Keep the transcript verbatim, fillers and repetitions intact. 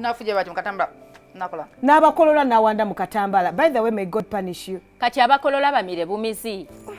nafuje bati mukatambala nakola n'abakolola nawanda mu katambala. By the way, may God punish you. Kati abakolola bamire bumizi.